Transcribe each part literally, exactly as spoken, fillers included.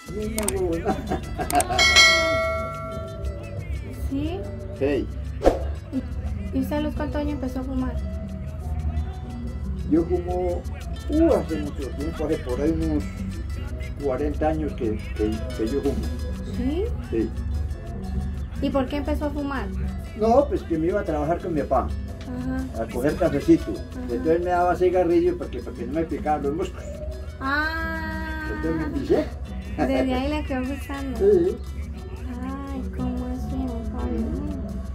Misma huevona. ¿Sí? Hey, ¿Y usted a los cuántos años empezó a fumar? yo fumo uh, hace mucho tiempo, hace por ahí unos cuarenta años que, que, que yo fumo. ¿Sí? Sí. ¿Y por qué empezó a fumar? No, pues que me iba a trabajar con mi papá, Ajá. a coger cafecito. Entonces me daba cigarrillo para que, para que no me picaran los moscos. Ah. Entonces me envicié. Desde ahí le quedó gustando. Sí. Ay, ¿cómo así, Fabio?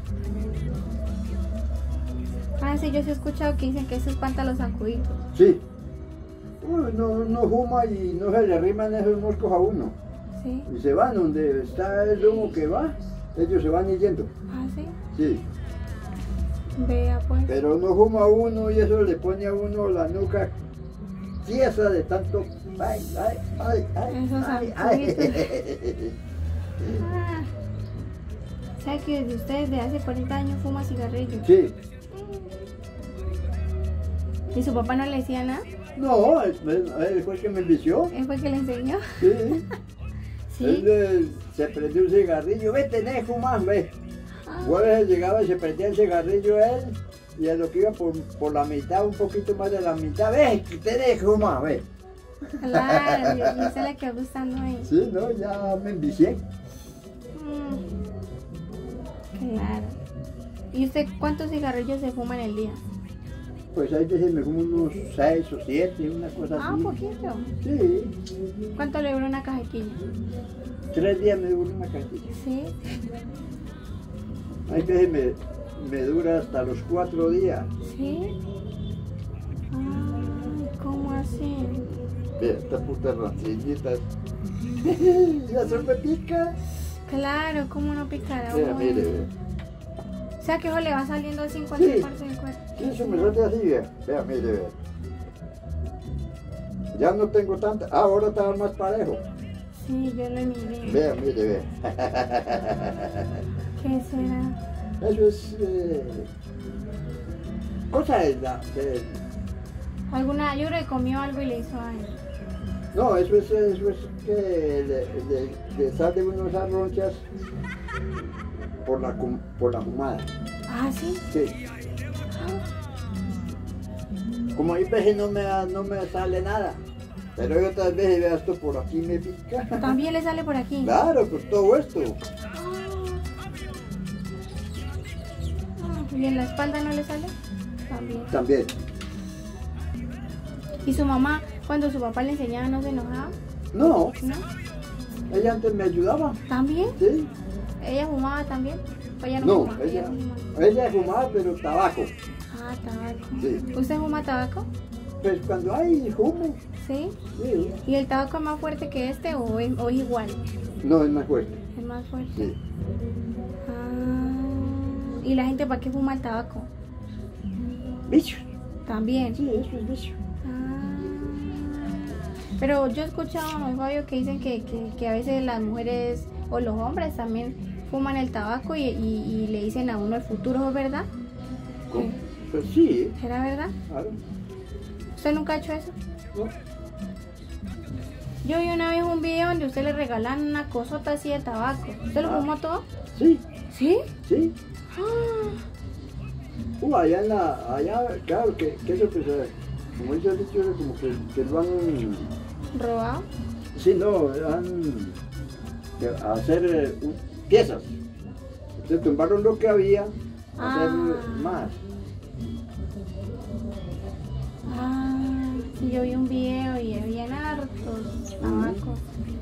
Ah, sí, yo sí he escuchado que dicen que eso espanta los zancuditos. Sí. Uy, no, no fuma y no se le arriman esos moscos a uno. ¿Sí? Y se van donde está el humo que va, ellos se van yendo. Ah, sí. Sí. Vea, pues. Pero no fuma uno y eso le pone a uno la nuca tiesa de tanto. Ay, ay, ay, ay. Esos ay, ay. Ah. ¿Sabe que de ustedes de hace cuarenta años fuma cigarrillos? Sí. ¿Y su papá no le decía nada? No, él, él fue el que me envició. ¿Él fue el que le enseñó? Sí. Sí. Él eh, se prendió un cigarrillo. Ve, tenés fumar, ve. Ah. Una vez llegaba y se prendía el cigarrillo él. Y a lo que iba por, por la mitad, un poquito más de la mitad, ve, tenés que fumar, ve. Claro, y a usted le quedó gustando ahí. Sí, no, ya me envicié. Mm. Claro. ¿Y usted cuántos cigarrillos se fuma en el día? Pues hay veces me fumo unos seis o siete, una cosa Ah, así. un poquito. Sí, ¿Cuánto le dura una cajetilla? tres días me dura una cajilla. Sí. Hay veces me, me dura hasta los cuatro días. ¿Sí? Ay, ¿cómo así? Ve, esta puta rancillita. Ya se me pica. Claro, ¿cómo no picará? Vea, mire, ve. O sea que eso le va saliendo así en cualquier Sí. parte del cuerpo. Sí, eso me sale así, vea. Vea, mire, vea. Ya no tengo tanta. Ah, ahora está más parejo. Sí, yo lo miré. Vea, mire, vea. ¿Qué será? Eso es eh, cosa de la, de- Alguna, yo creo que comió algo y le hizo algo. no, eso es, eso es que le, le, le sale unos arronchas por la, cum- por la fumada. Ah, sí. Sí. Como hay veces no me, da- no me sale nada, pero hay otras veces, vea, esto por aquí me pica. También le sale por aquí. Claro, pues todo esto. Ah, ¿y en la espalda no le sale? También. También. ¿Y su mamá, cuando su papá le enseñaba, no se enojaba? No, ¿No? ella antes me ayudaba. ¿También? Sí. ¿Ella fumaba también? ¿O ella no, No, fumaba? ella, fumaba. ella fumaba, pero tabaco. Ah, tabaco. Sí. ¿Usted fuma tabaco? Pues cuando hay humo, Sí. sí. ¿Y el tabaco es más fuerte que este o es, o es igual? No, es más fuerte. Es más fuerte. Sí. Ah, ¿y la gente para qué fuma el tabaco? Vicio. También. Sí, eso es vicio. Ah, pero yo he escuchado, don Fabio, que dicen que, que, que a veces las mujeres o los hombres también fuman el tabaco y, y, y le dicen a uno el futuro, ¿es verdad? ¿Cómo? Pues sí, ¿Será verdad? claro. ¿Usted nunca ha hecho eso? ¿No? Yo vi una vez un video donde usted le regalan una cosota así de tabaco. ¿Usted lo Ah. fumó todo? Sí, ¿Sí? sí. Ah, Uh, allá en la, allá, claro, que, que eso pues, eh, como dice el dicho, es como que, que lo han, ¿robado? sí, no, han, que hacer eh, un- piezas. Entonces tumbaron lo que había, hacer Ah. más. Ah, sí, yo vi un video y habían hartos tabacos.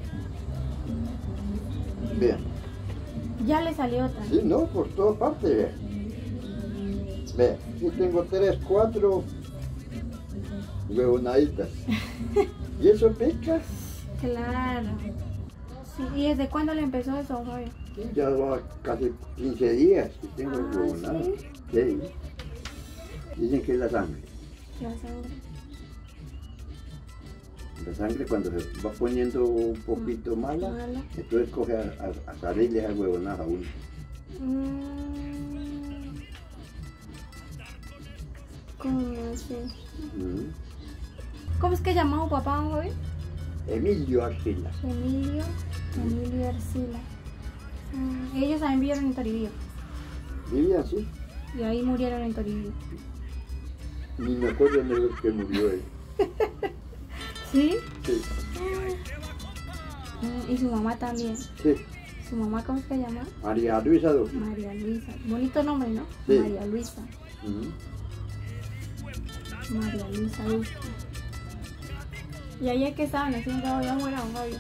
Vean, Ya le salió otra. sí, no, por todas partes, vean. Vean, aquí tengo tres, cuatro huevonaditas. ¿Y eso pica? Claro. Sí, ¿y desde cuándo le empezó eso, don Fabio? Ya va casi quince días que tengo Ah, huevonadas. ¿sí? Sí. Dicen que es la sangre. La sangre. La sangre cuando se va poniendo un poquito mala, Mala. entonces coge a, a, a salirle a huevonadas a uno. Mm. ¿Cómo así? Mm. ¿Cómo es que llamaba su papá, don Fabio? Emilio Arcila. Emilio, Emilio Arcila. Ah, ellos también vivieron en Toribío. Vivían así. Y ahí murieron en Toribío. Ni me acuerdo de lo que murió él. ¿Sí? Sí. Ah, y su mamá también. Sí. ¿Su mamá cómo se llama? María Luisa Duque. María Luisa. Bonito nombre, ¿no? Sí. María Luisa. Uh-huh. María Luisa Duque. ¿Y ayer qué estaban haciendo? ¿Ya fuera, don Fabio?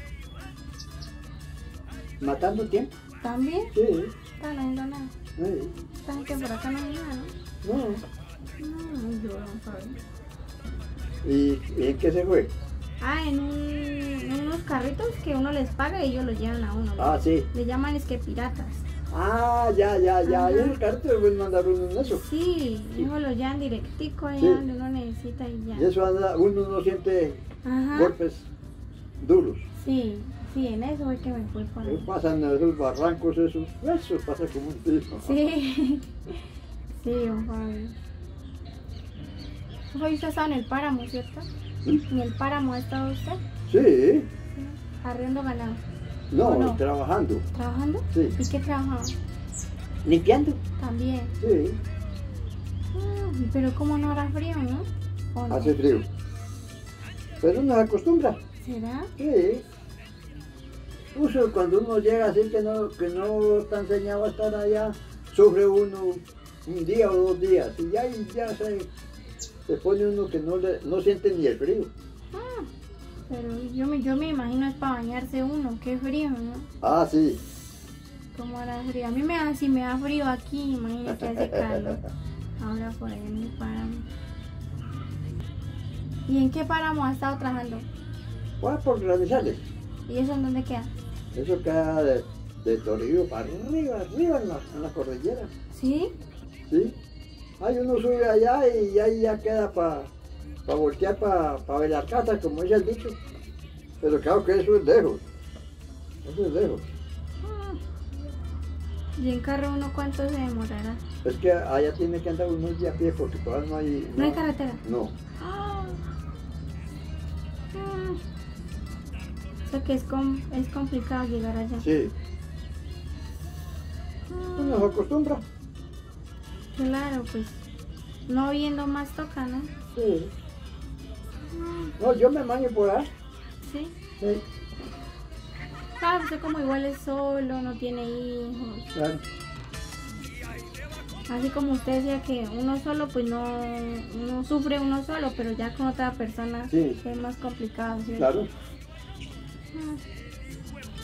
Matando tiempo. ¿También? Sí. ¿Estaban haciendo nada? Sí. Esta gente por acá no hay nada, ¿no? No. No, muy duro, don Fabio. ¿Y, ¿Y en qué se fue? Ah, en, un, en unos carritos que uno les paga y ellos los llevan a uno. Ah, le, sí. le llaman es que piratas. Ah, ya, ya, ya. Ajá. Y en el cartel pueden mandar uno en eso. Sí, ellos los llevan directico allá Sí. donde uno necesita y ya. Y eso anda, uno no siente Ajá. golpes duros. Sí, sí, en eso fue que me fui por ahí. Pasan esos barrancos, esos, eso pasa como un tiro. Sí, sí, don Fabio. Don Fabio, usted estaba en el páramo, ¿cierto? ¿Sí? ¿En el páramo ha estado usted? Sí. Sí. Arriendo ganado. No, ¿O no? trabajando. ¿Trabajando? Sí. ¿Y qué trabajaba? ¿Limpiando? También. Sí. Ah, pero como no hará frío, ¿no? ¿O no? Hace frío. Pero uno se acostumbra. ¿Será? Sí. Uso cuando uno llega así que no, que no está enseñado a estar allá, sufre uno un día o dos días. Y ya, y ya se, se pone uno que no, le, no siente ni el frío. Ah, pero yo me, yo me imagino es para bañarse uno, qué frío, ¿no? Ah, sí. ¿Cómo hará frío? A mí me da, si me da frío aquí, imagínate hace calor. Ahora por ahí en el páramo. ¿Y en qué páramo ha estado trabajando? Pues por Granizales. ¿Y eso en dónde queda? Eso queda de, de Toribío para arriba, arriba en la, en la cordillera. ¿Sí? ¿Sí? Ahí uno sube allá y ahí ya queda para pa voltear para pa ver la casa, como dice el dicho. Pero claro que eso es lejos. Eso es lejos. Ah. ¿Y en carro uno cuánto se demorará? Es que allá tiene que andar unos días a pie porque todavía no hay... ¿No hay carretera? No. Ah. Ah. O sea que es, com es complicado llegar allá. Sí. Ah. Uno se acostumbra. Claro, pues no viendo más toca, ¿no? Sí. No, yo me maño por ahí. Sí. Sí. Claro, usted como igual es solo, no tiene hijos. Claro. Así como usted decía que uno solo, pues no, no sufre uno solo, pero ya con otra persona Sí. es más complicado, ¿cierto? Claro. Ah.